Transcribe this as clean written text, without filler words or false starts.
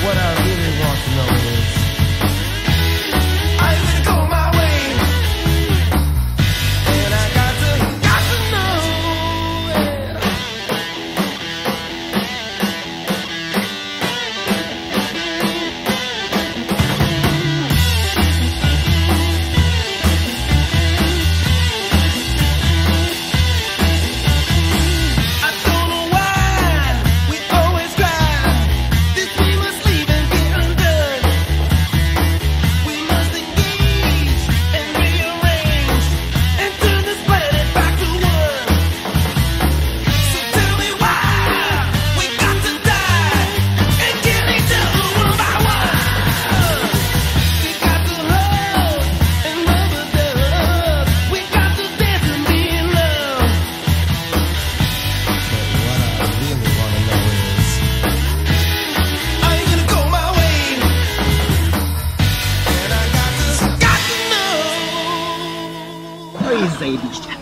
What I really want to know is, are you gonna go my way? And I got to know, yeah. I don't know why we always cry. This we must leave and get undone. We must engage and rearrange and turn this planet back to one. So tell me why we got to die and kill each other one by one. We got to hug and rubber dub. We got to dance and be in love. But what I really want to know is, are you gonna go my way? And I got to know. No i zajebiście.